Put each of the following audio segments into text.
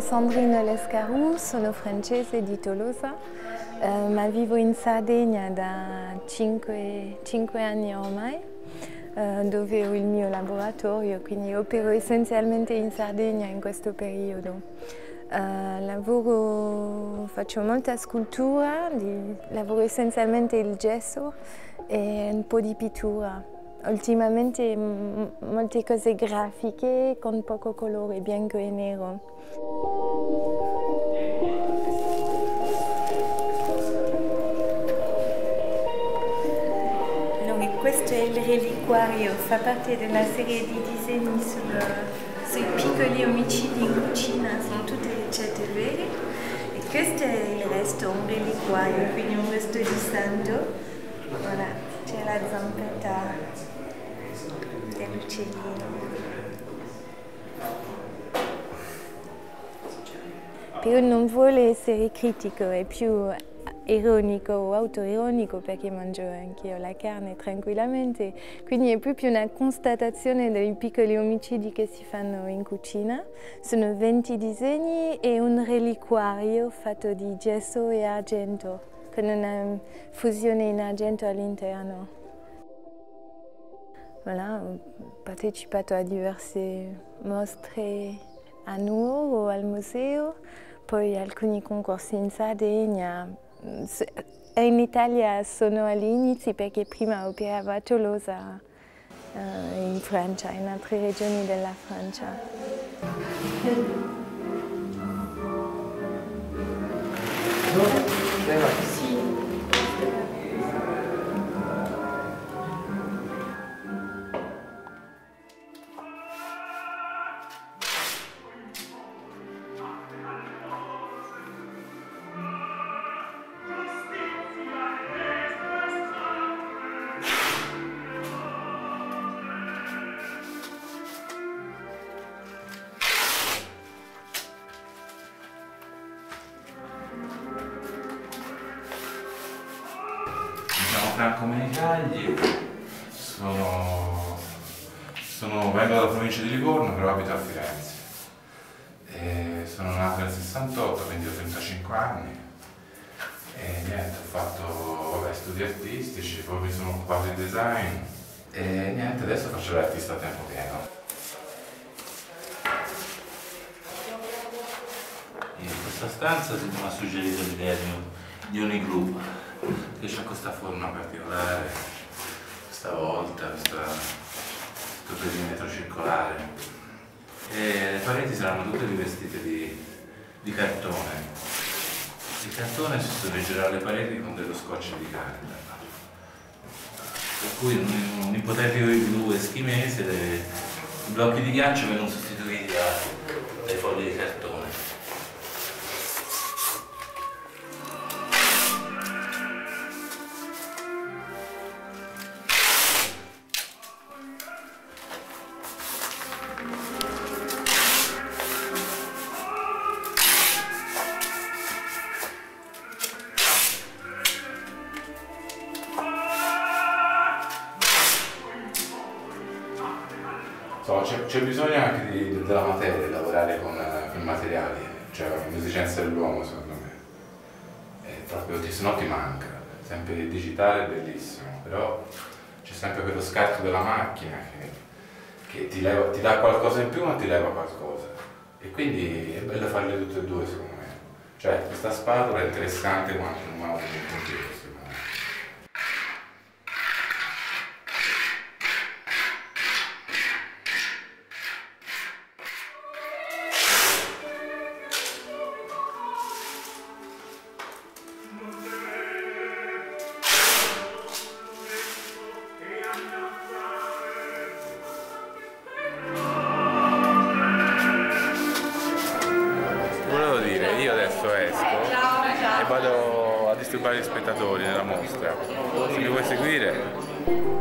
Sandrine Lescaru, sono francese di Tolosa, ma vivo in Sardegna da 5 anni ormai, dove ho il mio laboratorio, quindi opero essenzialmente in Sardegna in questo periodo. Faccio molta scultura, lavoro essenzialmente il gesso e un po' di pittura. Ultimamente molte cose grafiche con poco colore, bianco e nero. Allora, questo è il reliquario, fa parte della serie di disegni sui piccoli omicidi in cucina, sono tutte ricette vere. E questo è il resto, un reliquario, quindi un resto di santo. Voilà, c'è la zampetta dell'uccellino. Però non vuole essere critico, è più ironico o autoironico perché mangio anch'io la carne tranquillamente, quindi è proprio una constatazione dei piccoli omicidi che si fanno in cucina. Sono 20 disegni e un reliquario fatto di gesso e argento, con una fusione in argento all'interno. Voilà, ho partecipato a diverse mostre a Nuoro o al museo, poi alcuni concorsi in Sardegna. In Italia sono agli inizi perché prima operavo a Tolosa, in Francia, in altre regioni della Francia. Franco Menicagli, vengo dalla provincia di Livorno, però abito a Firenze. Sono nato nel 68, quindi ho 35 anni e niente, ho fatto studi artistici, poi mi sono occupato di design e niente, adesso faccio l'artista a tempo pieno. In questa stanza si mi ha suggerito l'idea di un igloo, che c'è questa forma particolare, questa volta, questo perimetro circolare. E le pareti saranno tutte rivestite di cartone. Il cartone si sorreggerà alle pareti con dello scotch di carta. Per cui in un ipotetico igloo eschimese i blocchi di ghiaccio vengono sostituiti dai fogli di cartone. C'è bisogno anche della materia, di lavorare con i materiali, cioè un'esigenza dell'uomo secondo me. Se no ti manca, sempre il digitale è bellissimo, però c'è sempre quello scarto della macchina che ti dà qualcosa in più ma ti leva qualcosa. E quindi è bello farle tutte e due secondo me. Cioè questa spatola è interessante quanto un mouse di computer. Io adesso esco e vado a disturbare gli spettatori nella mostra. Se mi vuoi seguire?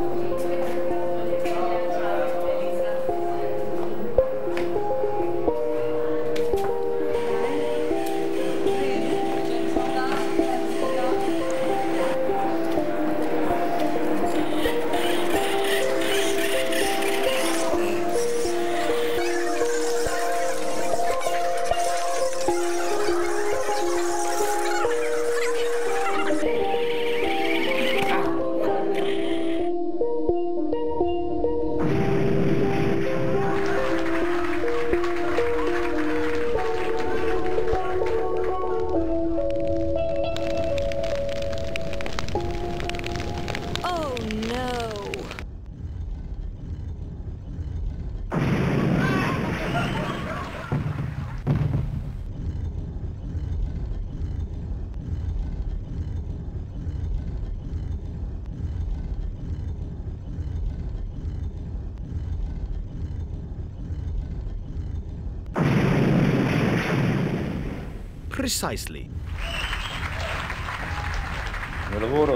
Precisely. Il mio lavoro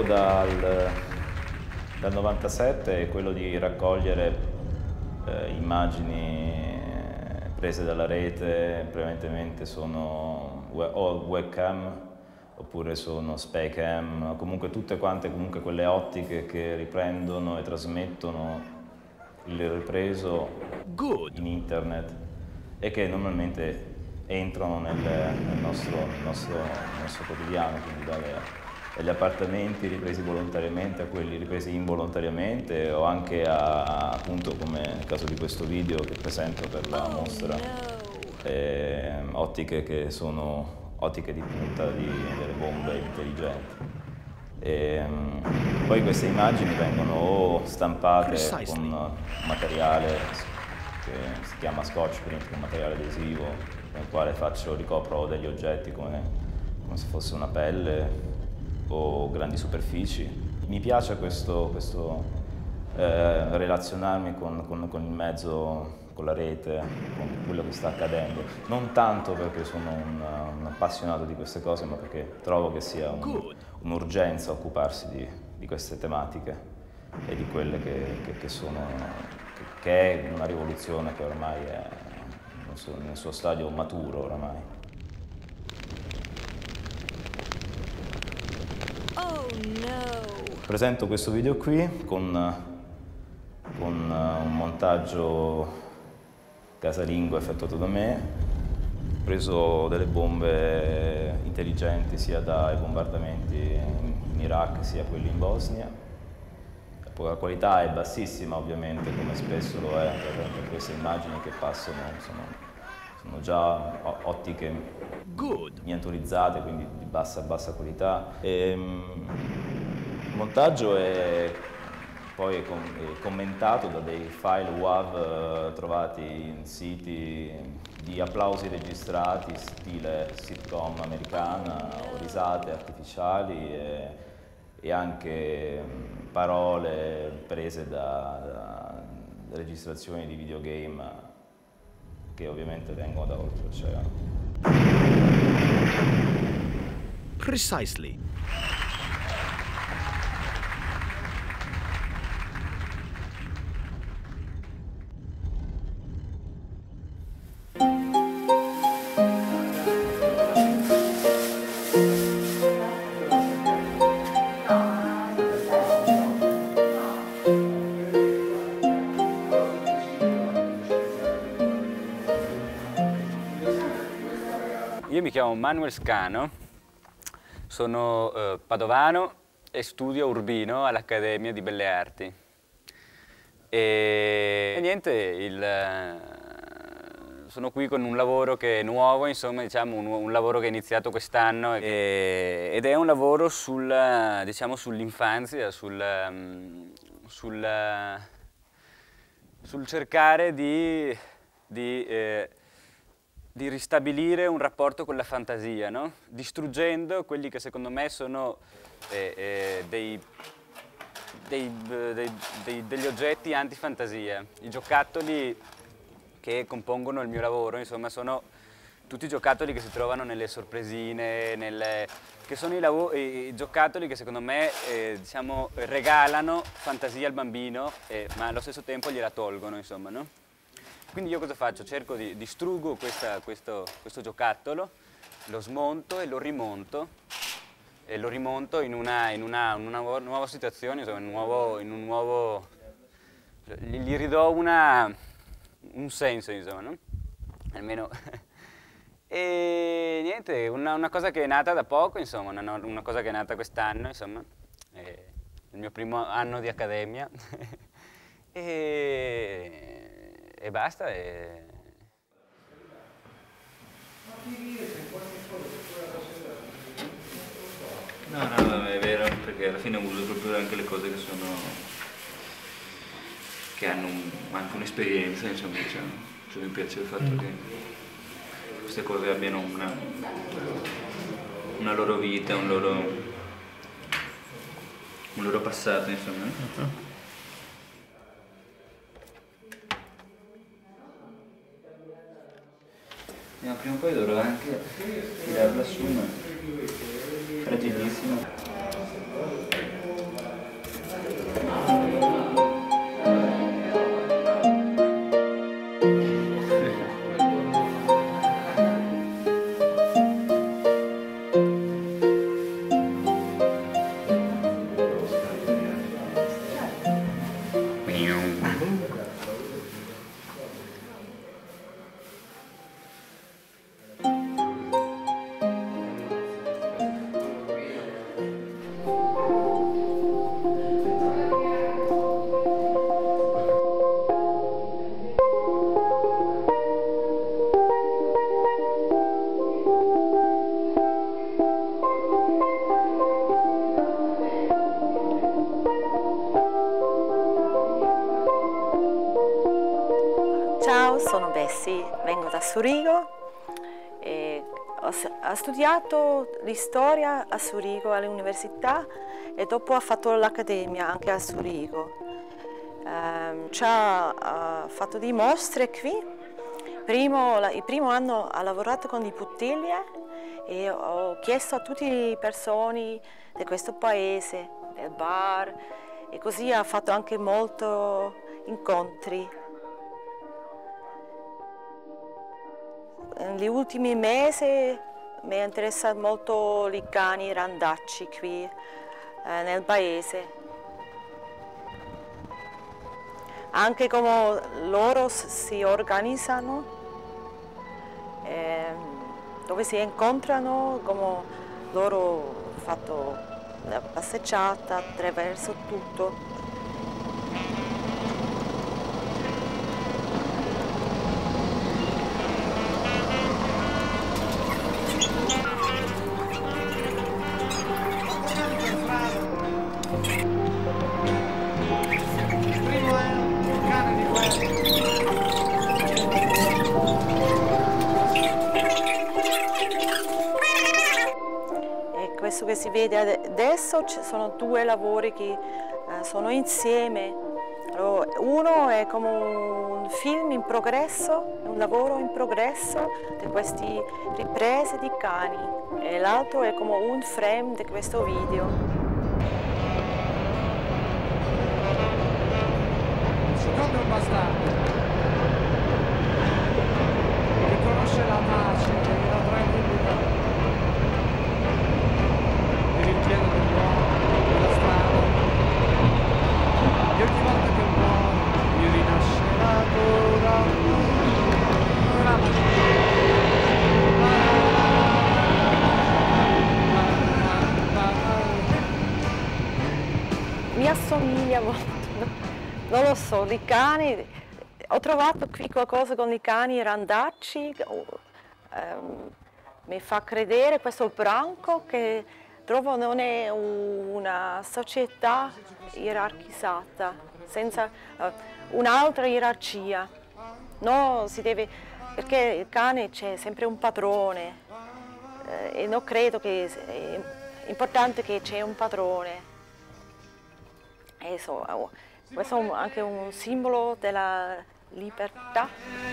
dal 97 è quello di raccogliere immagini prese dalla rete, prevalentemente sono o webcam oppure sono spycam, comunque tutte quante quelle ottiche che riprendono e trasmettono il ripreso in internet e che normalmente entrano nel nostro quotidiano, quindi dagli appartamenti ripresi volontariamente a quelli ripresi involontariamente o anche appunto come nel caso di questo video che presento per la mostra, ottiche che sono ottiche di punta delle bombe intelligenti. Poi queste immagini vengono o stampate con un materiale che si chiama scotch print, un materiale adesivo nel quale ricopro degli oggetti come se fosse una pelle o grandi superfici. Mi piace questo relazionarmi con il mezzo, con la rete, con quello che sta accadendo. Non tanto perché sono un appassionato di queste cose, ma perché trovo che sia un'urgenza occuparsi di queste tematiche e di quelle che è una rivoluzione che ormai è nel suo stadio maturo oramai. Presento questo video qui con un montaggio casalingo effettuato da me. Ho preso delle bombe intelligenti sia dai bombardamenti in Iraq sia quelli in Bosnia. La qualità è bassissima ovviamente, come spesso lo è per queste immagini che passano, sono già ottiche miniaturizzate, quindi di bassa qualità. Il montaggio è poi commentato da dei file WAV trovati in siti di applausi registrati, stile sitcom americana, o risate artificiali e anche parole prese da registrazioni di videogame che ovviamente vengono da oltreoceano. Precisely. Io mi chiamo Manuel Scano, sono padovano e studio a Urbino all'Accademia di Belle Arti. E niente, sono qui con un lavoro che è nuovo, insomma, diciamo un lavoro che è iniziato quest'anno ed è un lavoro diciamo, sull'infanzia, sul cercare di ristabilire un rapporto con la fantasia, no? Distruggendo quelli che secondo me sono degli oggetti antifantasia. I giocattoli che compongono il mio lavoro, insomma, sono tutti giocattoli che si trovano nelle sorpresine, che sono i giocattoli che secondo me diciamo, regalano fantasia al bambino, ma allo stesso tempo gliela tolgono, insomma, no? Quindi io cosa faccio? Cerco di distruggo questo giocattolo, lo smonto e lo rimonto in una nuova situazione, insomma, gli ridò un senso, insomma, no? Almeno. E niente, una cosa che è nata da poco, insomma, una cosa che è nata quest'anno, insomma, il mio primo anno di accademia. E basta. No, è vero, perché alla fine uso proprio anche le cose che hanno anche un'esperienza, insomma, diciamo. Cioè, mi piace il fatto che queste cose abbiano una loro vita, un loro passato, insomma. Prima o poi dovrò anche tirarla su, ma è fragilissima. Ciao, sono Bessie, vengo da Zurigo e ho studiato di storia a Zurigo all'università e dopo ho fatto l'accademia anche a Zurigo. Ci ha fatto delle mostre qui. Il primo anno ho lavorato con le bottiglie e ho chiesto a tutte le persone di questo paese, del bar, e così ha fatto anche molti incontri. Negli ultimi mesi mi interessano molto i cani randacci qui nel paese. Anche come loro si organizzano, dove si incontrano, come loro hanno fatto la passeggiata attraverso tutto. Questo che si vede adesso sono due lavori che sono insieme. Allora, uno è come un film in progresso, un lavoro in progresso di queste riprese di cani, e l'altro è come un frame di questo video. Il secondo è un bastardo che conosce la pace e la tranquillità. Il piede dell'uomo, della strada, e ogni volta che muore mi rinascerà ancora. Mi assomiglia molto, non lo so, i cani, ho trovato qui qualcosa con i cani randacci, mi fa credere questo branco che trovo non è una società ierarchizzata, senza un'altra gerarchia. No, perché il cane c'è sempre un padrone e non credo che è importante che c'è un padrone. Questo è anche un simbolo della libertà.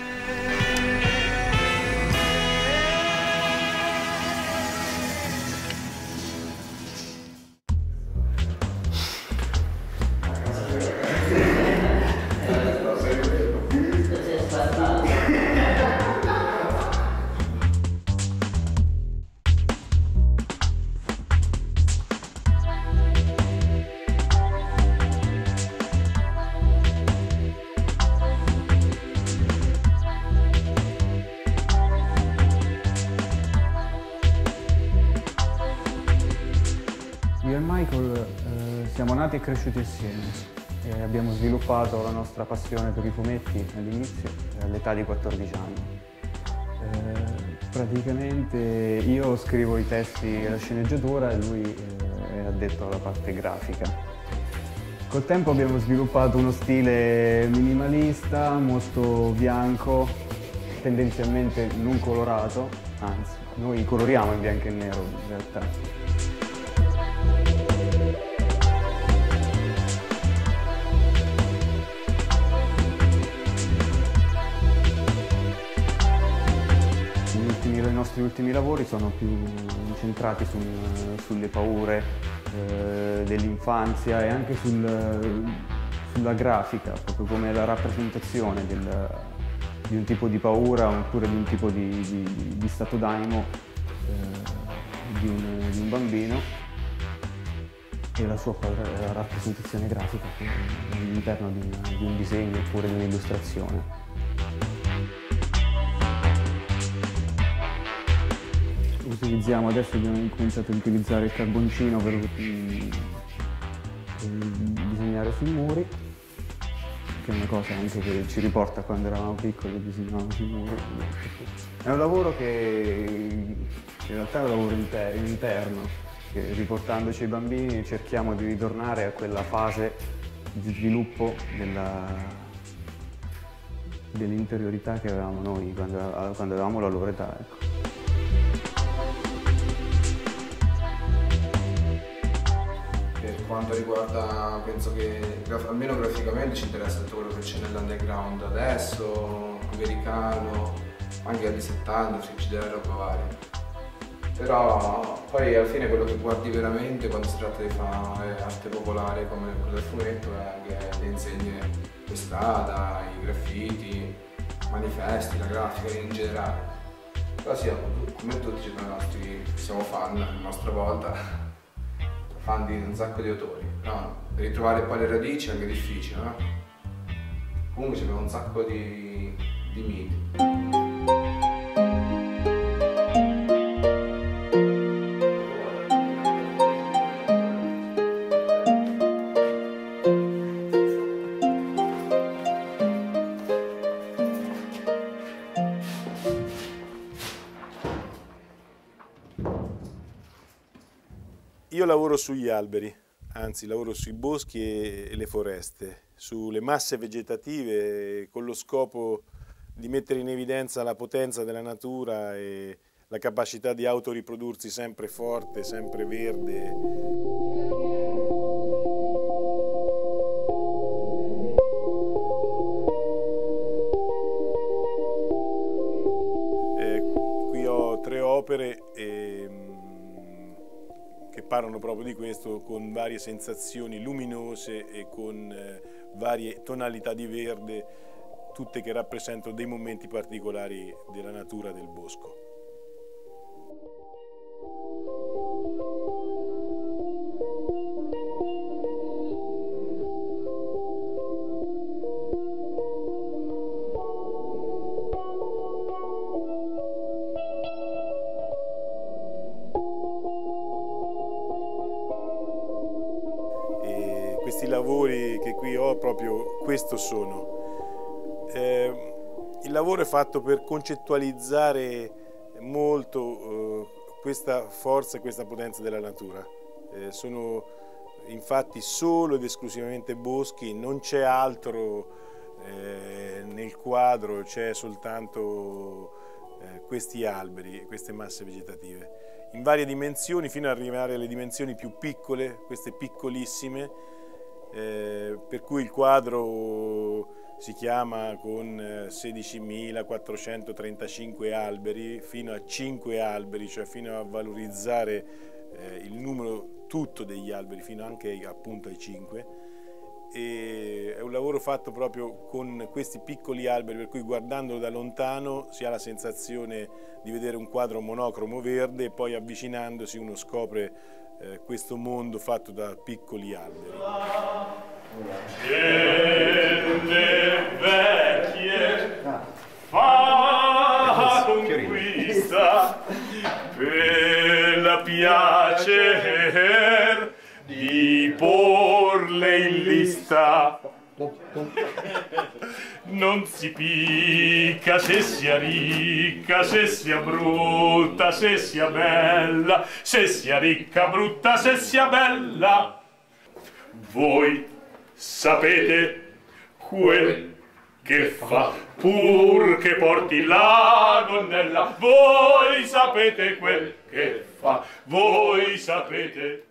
Io e Michael siamo nati e cresciuti assieme e abbiamo sviluppato la nostra passione per i fumetti all'inizio, all'età di 14 anni. Praticamente io scrivo i testi e la sceneggiatura e lui è addetto alla parte grafica. Col tempo abbiamo sviluppato uno stile minimalista, molto bianco, tendenzialmente non colorato, anzi, noi coloriamo in bianco e nero in realtà. ultimi lavori sono più incentrati sulle paure dell'infanzia e anche sulla grafica, proprio come la rappresentazione di un tipo di paura oppure di un tipo di stato d'animo di un bambino e la sua rappresentazione grafica all'interno di un disegno oppure di un'illustrazione. Adesso abbiamo cominciato ad utilizzare il carboncino per disegnare sui muri, che è una cosa anche che ci riporta quando eravamo piccoli, disegnavamo sui muri. È un lavoro che in realtà è un lavoro interno, che riportandoci ai bambini cerchiamo di ritornare a quella fase di sviluppo dell'interiorità che avevamo noi quando avevamo la loro età. Ecco. Per quanto riguarda, penso che almeno graficamente ci interessa tutto quello che c'è nell'underground adesso, americano, anche anni 70, frigidaire, roba varia. Però poi alla fine quello che guardi veramente quando si tratta di fare arte popolare come quella del fumetto è anche le insegne per strada, i graffiti, i manifesti, la grafica in generale. Però sì, come tutti siamo fan, a nostra volta, fan di un sacco di autori. No, per ritrovare poi le radici è anche difficile, no? Comunque c'è un sacco di miti. Io lavoro sugli alberi, anzi lavoro sui boschi e le foreste, sulle masse vegetative con lo scopo di mettere in evidenza la potenza della natura e la capacità di autoriprodursi sempre forte, sempre verde. Qui ho 3 opere che parlano proprio di questo, con varie sensazioni luminose e con varie tonalità di verde, tutte che rappresentano dei momenti particolari della natura del bosco. Questi lavori che qui ho proprio questo sono. Il lavoro è fatto per concettualizzare molto questa forza e questa potenza della natura. Sono infatti solo ed esclusivamente boschi, non c'è altro nel quadro, c'è soltanto questi alberi, queste masse vegetative, in varie dimensioni fino ad arrivare alle dimensioni più piccole, queste piccolissime, per cui il quadro si chiama con 16.435 alberi fino a 5 alberi, cioè fino a valorizzare il numero tutto degli alberi, fino anche appunto ai 5. E è un lavoro fatto proprio con questi piccoli alberi, per cui guardandolo da lontano si ha la sensazione di vedere un quadro monocromo verde e poi avvicinandosi uno scopre questo mondo fatto da piccoli alberi. Gente vecchie fa conquista per la piacer di porle in lista. Non si picca se sia ricca, se sia brutta, se sia bella, se sia ricca, brutta, se sia bella. Voi sapete quel che fa, pur che porti la gonnella. Voi sapete quel che fa, voi sapete.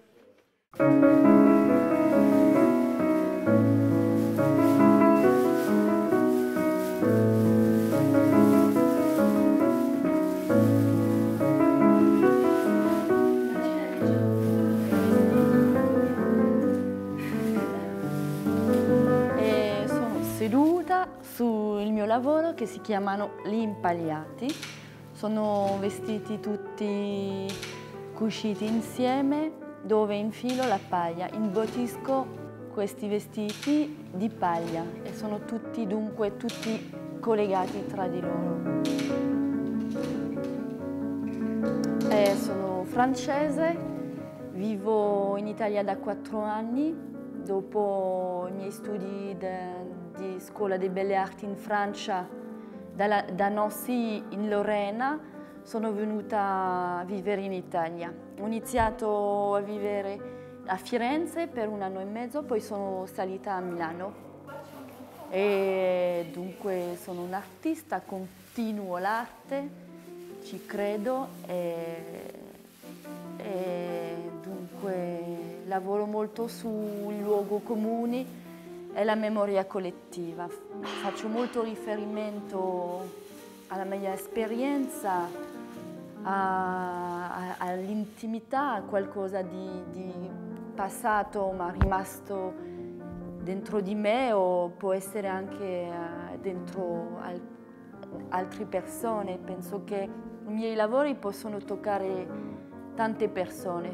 il mio lavoro, che si chiamano gli impagliati. Sono vestiti tutti cuciti insieme, dove infilo la paglia, imbottisco questi vestiti di paglia e sono tutti, dunque, tutti collegati tra di loro. Sono francese, vivo in Italia da 4 anni. Dopo i miei studi di Scuola delle Belle Arti in Francia, da Nancy in Lorena, sono venuta a vivere in Italia. Ho iniziato a vivere a Firenze per 1 anno e mezzo, poi sono salita a Milano. E dunque sono un artista, continuo l'arte, ci credo e dunque lavoro molto sui luoghi comuni e la memoria collettiva. Faccio molto riferimento alla mia esperienza, all'intimità, a qualcosa di passato ma rimasto dentro di me, o può essere anche dentro altre persone. Penso che i miei lavori possono toccare tante persone.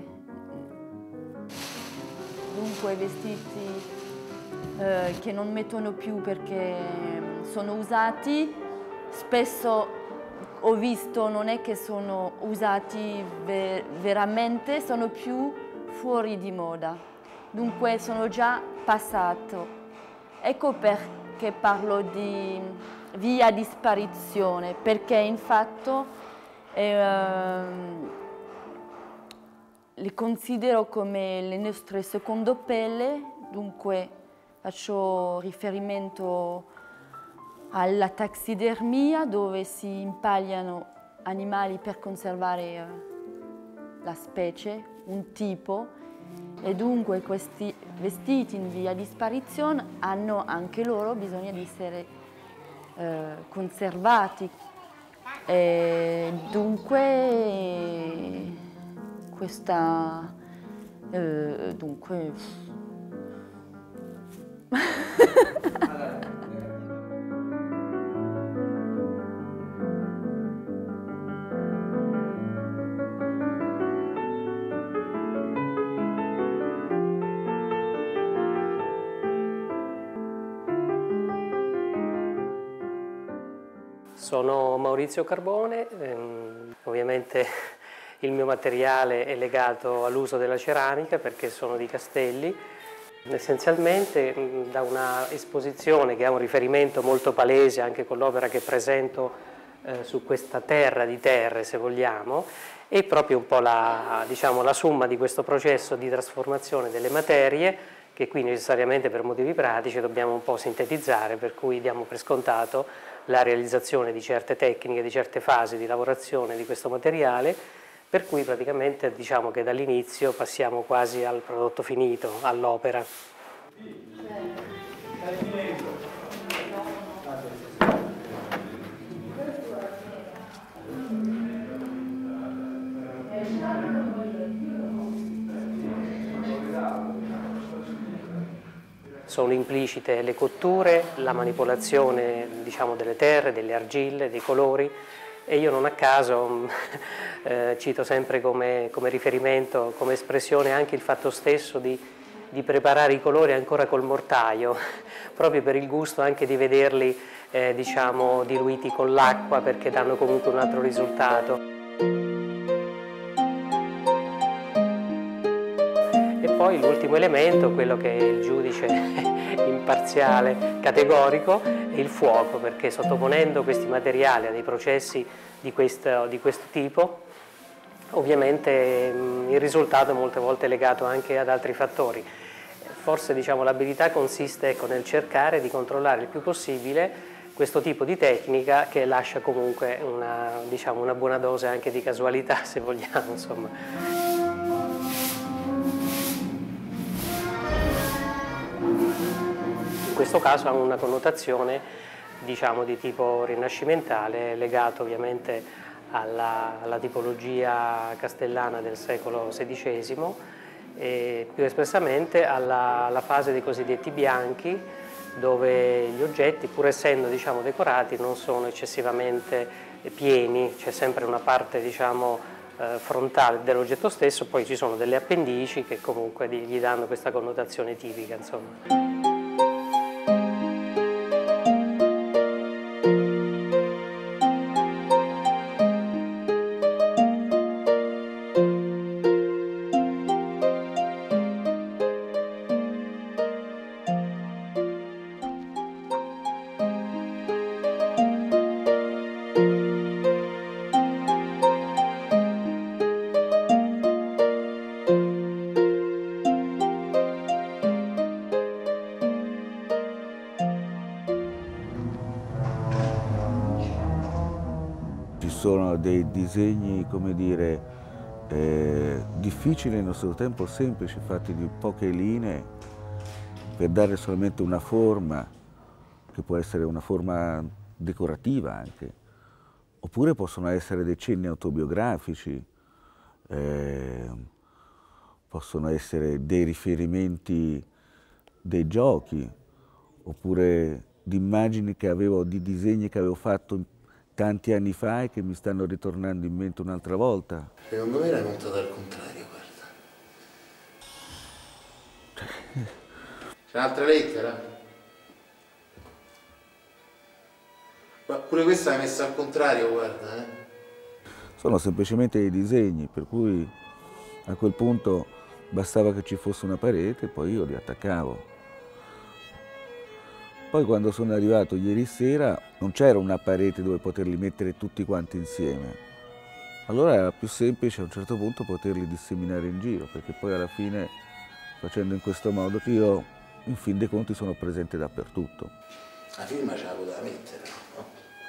Dunque vestiti che non mettono più perché sono usati, spesso ho visto non è che sono usati veramente, sono più fuori di moda, dunque sono già passato. Ecco perché parlo di via di sparizione, perché infatti le considero come le nostre seconde pelle, dunque faccio riferimento alla taxidermia, dove si impagliano animali per conservare la specie, un tipo, e dunque questi vestiti in via di sparizione hanno anche loro bisogno di essere conservati. E dunque questa Sono Maurizio Carbone, ovviamente il mio materiale è legato all'uso della ceramica perché sono di Castelli. Essenzialmente da una esposizione che ha un riferimento molto palese anche con l'opera che presento su questa terra di terre, se vogliamo, è proprio un po' la somma di questo processo di trasformazione delle materie, che qui necessariamente per motivi pratici dobbiamo un po' sintetizzare, per cui diamo per scontato la realizzazione di certe tecniche, di certe fasi di lavorazione di questo materiale, per cui praticamente diciamo che dall'inizio passiamo quasi al prodotto finito, all'opera. Sono implicite le cotture, la manipolazione delle terre, delle argille, dei colori, e io non a caso cito sempre come riferimento, come espressione anche il fatto stesso di preparare i colori ancora col mortaio, proprio per il gusto anche di vederli diluiti con l'acqua, perché danno comunque un altro risultato. Poi l'ultimo elemento, quello che è il giudice imparziale, categorico, è il fuoco, perché sottoponendo questi materiali a dei processi di questo tipo, ovviamente il risultato molte volte è legato anche ad altri fattori. Forse l'abilità consiste nel cercare di controllare il più possibile questo tipo di tecnica, che lascia comunque una buona dose anche di casualità, se vogliamo, insomma. In questo caso ha una connotazione di tipo rinascimentale, legato ovviamente alla tipologia castellana del secolo XVI e più espressamente alla fase dei cosiddetti bianchi, dove gli oggetti, pur essendo diciamo, decorati, non sono eccessivamente pieni, c'è sempre una parte diciamo, frontale dell'oggetto stesso, poi ci sono delle appendici che comunque gli danno questa connotazione tipica. Insomma. Ci sono dei disegni, come dire, difficili e allo stesso tempo semplici, fatti di poche linee, per dare solamente una forma, che può essere una forma decorativa anche, oppure possono essere dei cenni autobiografici, possono essere dei riferimenti dei giochi, oppure di immagini che avevo, di disegni che avevo fatto tanti anni fa e che mi stanno ritornando in mente un'altra volta. Secondo me l'hai montata al contrario, guarda. C'è un'altra lettera? Ma pure questa l'hai messa al contrario, guarda. Sono semplicemente dei disegni, per cui a quel punto bastava che ci fosse una parete e poi io li attaccavo. Poi quando sono arrivato ieri sera non c'era una parete dove poterli mettere tutti quanti insieme. Allora era più semplice a un certo punto poterli disseminare in giro, perché poi alla fine, facendo in questo modo, io in fin dei conti sono presente dappertutto. La firma ce la poteva mettere, no?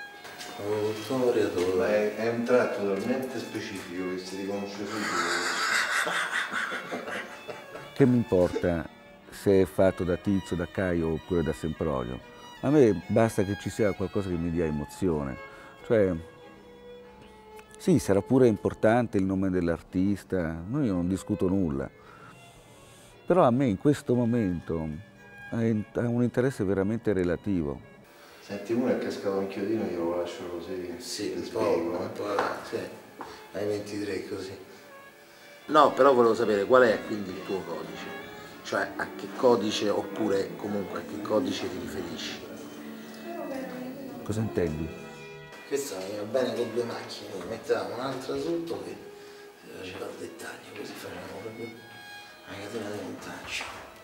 Ma è un tratto talmente specifico che si riconosce subito. Che mi importa se è fatto da Tizio, da Caio oppure da Sempronio? A me basta che ci sia qualcosa che mi dia emozione. Cioè, sì, sarà pure importante il nome dell'artista, io non discuto nulla, però a me in questo momento ha un interesse veramente relativo. Senti, uno è cascato un chiodino, io lo lascio così. Sì, un po', sì, ai 23 così. No, però volevo sapere qual è quindi il tuo codice, cioè a che codice oppure comunque a che codice ti riferisci. Cosa intendi? Questa mi va bene con due macchine, mettevamo un'altra sotto che si faceva il dettaglio, così facevamo proprio una catena di montaggio.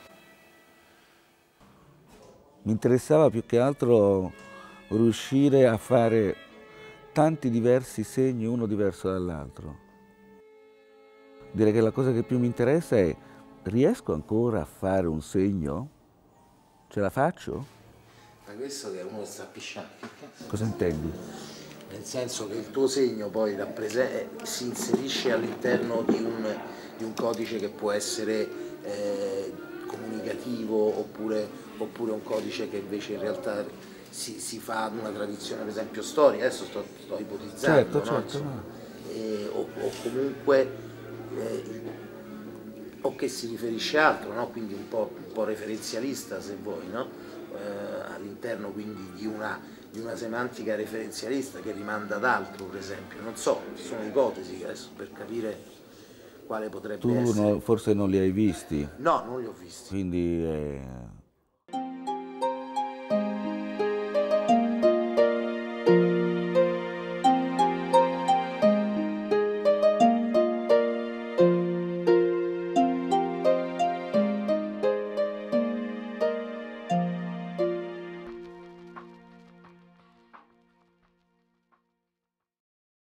Mi interessava più che altro riuscire a fare tanti diversi segni, uno diverso dall'altro. Direi che la cosa che più mi interessa è: riesco ancora a fare un segno? Ce la faccio? Ma questo che è uno che sta pisciando. Cosa intendi? Nel senso che il tuo segno poi si inserisce all'interno di un codice che può essere comunicativo oppure un codice che invece in realtà si fa ad una tradizione, per esempio storica. Adesso sto ipotizzando, certo, no? certo. O comunque o che si riferisce a altro, no? Quindi un po' referenzialista se vuoi, no? All'interno quindi di una semantica referenzialista che rimanda ad altro, per esempio. Non so, sono ipotesi adesso per capire quale potrebbe essere. Tu forse non li hai visti? No, non li ho visti. Quindi